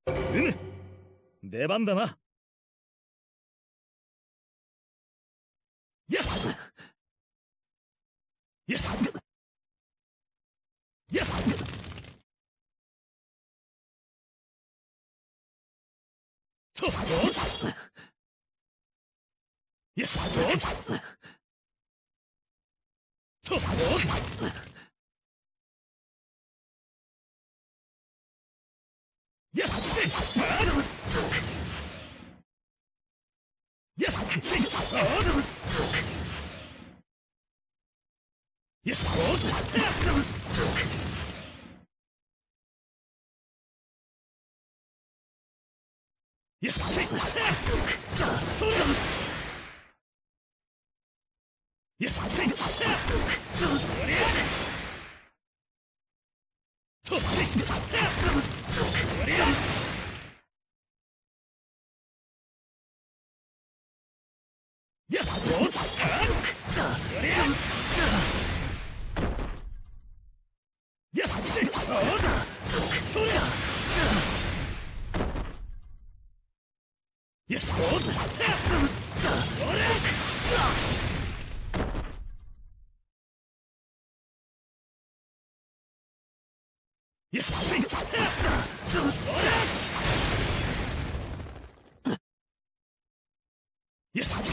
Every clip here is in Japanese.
うむ、出番だな。やっやっやっとっやっとっやっせやっせやっやっせそれやっせそりゃとっせそりゃやっそりゃやっせそりゃやっそりゃやっせやっせ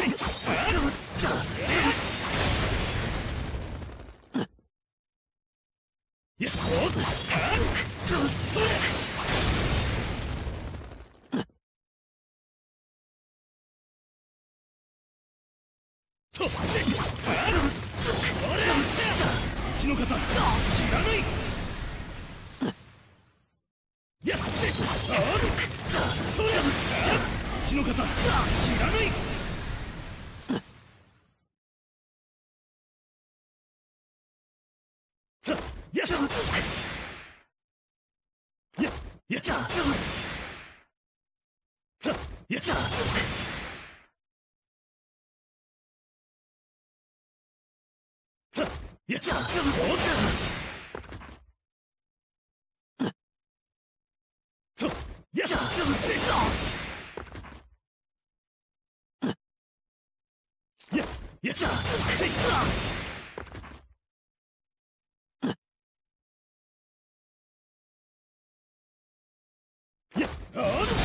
やっとっせ一の方知らないやっせそりゃ一の方知らないたやっやっやったやったやっとやっせややっせやは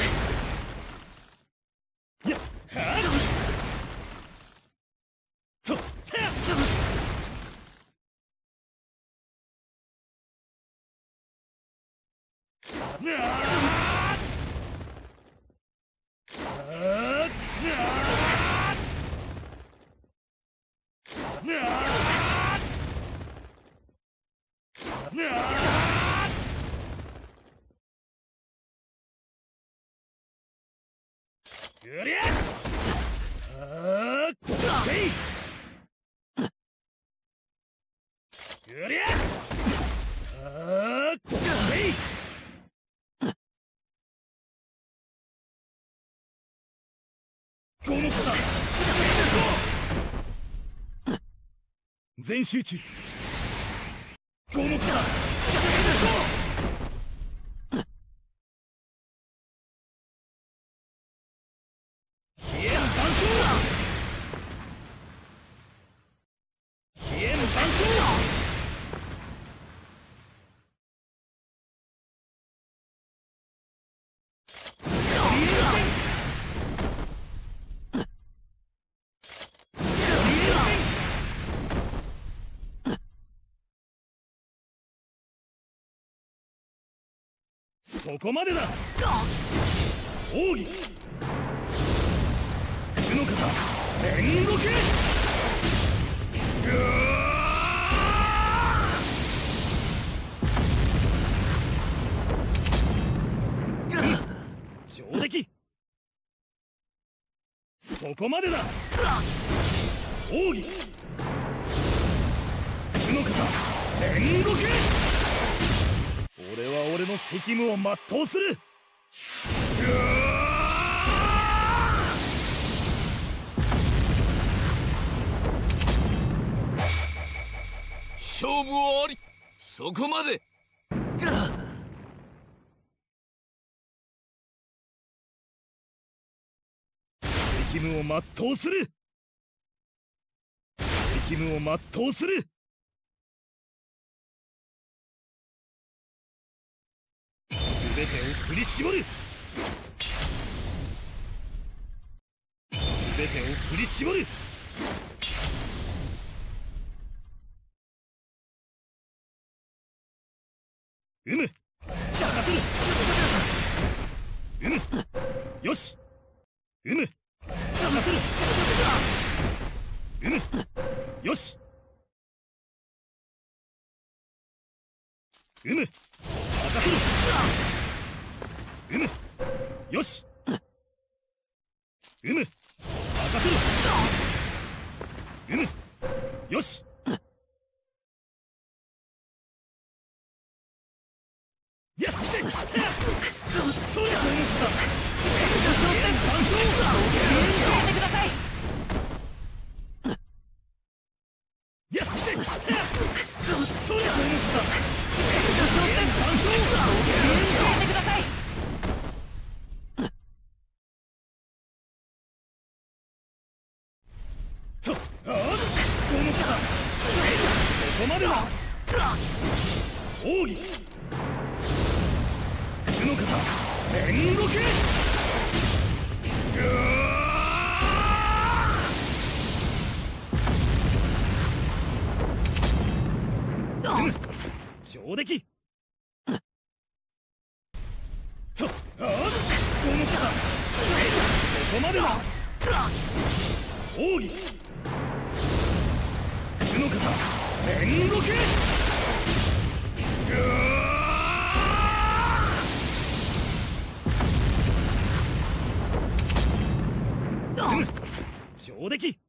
やはとなあうりゃせいうりゃせいこの子だ全集中この子だ飛燕万象飛燕万象そこまでだ奥義九の方煉獄上出来そこまでだ奥義九の方煉獄俺は俺の責務を全うする勝負はありそこまで責務を全うする。責務を全うする。全てを振り絞る。全てを振り絞る。うむ、任せる。うむ、よし。うむ、任せる。うむ、よし。うむ、任せる。うむ、よし。うむ、任せる。うむ、よし。やっしゃい。そりゃそうだ。完勝。やってください。やっしゃい。そりゃ完勝。やってください。と、この方。そこまでだ。奥義。この方、煉獄。上出来。と、この方。そこまでだ。奥義。この方、煉獄。上出来。